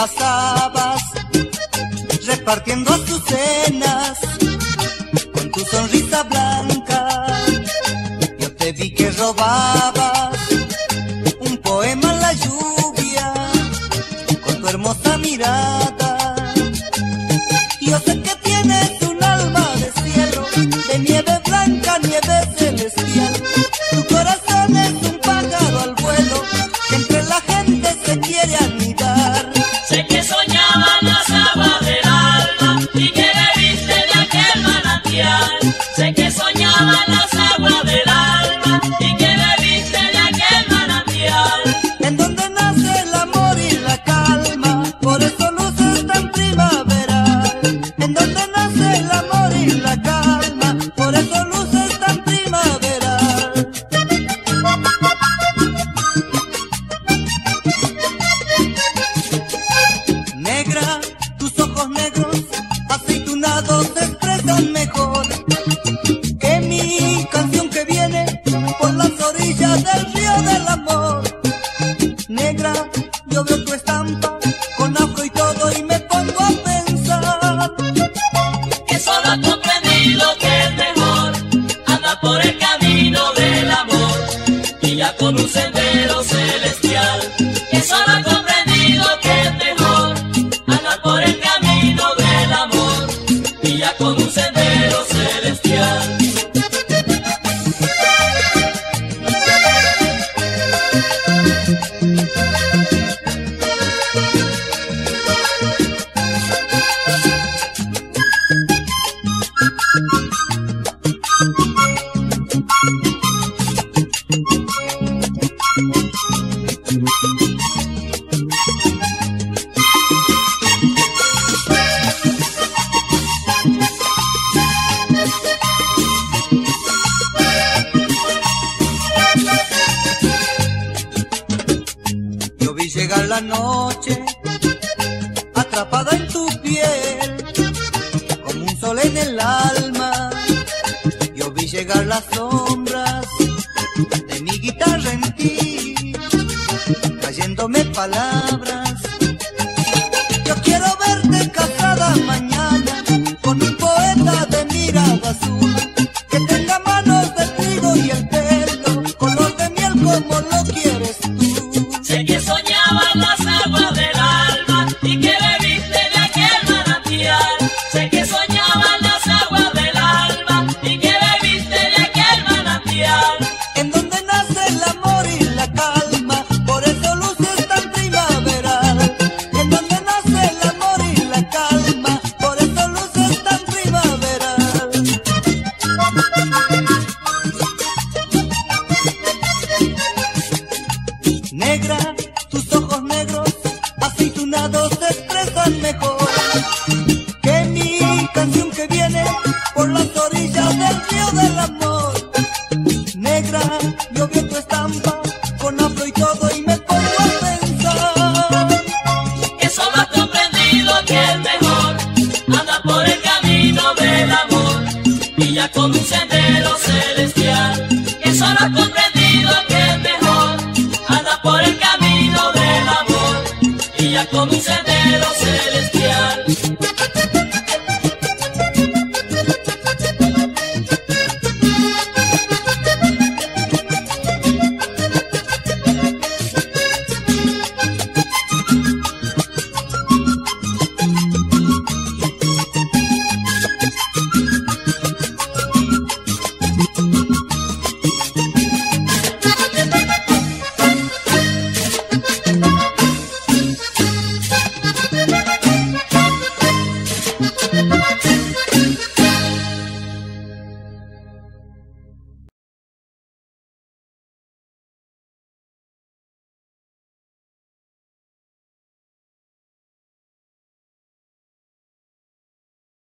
pasabas repartiendo azucenas con tu sonrisa blanca. Yo te vi que robabas un poema en la lluvia con tu hermosa mirada. Yo sé que tienes un alma de cielo, de nieve blanca, nieve celestial. Tu corazón es un pájaro al vuelo que entre la gente se quiere anidar. Sé que soñaban las aguas del alma y que bebiste de aquel manantial. Sé que soñaban las aguas del alma y que bebiste de aquel manantial. En donde nace el amor y la calma, por eso luces tan primaveral. En donde nace el amor y la calma, por eso luces tan primaveral. Negra, tus ojos negros, aceitunados, se expresan mejor que mi canción que viene por las orillas del río del amor. Negra, yo veo tu estampa con afro y todo y me pongo a pensar Que solo has comprendido que es mejor andar por el camino del amor y ya con un sendero celestial. Que solo has comprendido que es mejor andar por el camino del amor y ya con un sendero celestial. Yo vi llegar la noche, atrapada en tu piel, como un sol en el alma. Yo vi llegar las sombras de mi guitarra en ti, cayéndome palabras. Yo quiero verte casada mañana, con un poeta de mirada azul, que tenga manos de trigo y el pelo color de miel como lo quieres tú. Sé que soñaban las aguas del alma y que bebiste de aquel manantial. Sé que soñaban las aguas del alma y que bebiste de aquel manantial. En donde nace el amor y la calma, por eso luces tan primaveral. En donde nace el amor y la calma, por eso luces tan primaveral. Negra, tus ojos negros, aceitunados, se expresan mejor que mi canción que viene por las orillas del río del amor. Negra, yo veo tu estampa con afro y todo y me pongo a pensar Que solo has comprendido que es mejor andar por el camino del amor y ya con un sendero celestial. Que solo has comprendido que es mejor andar por el camino del amor y ya con un sendero celestial.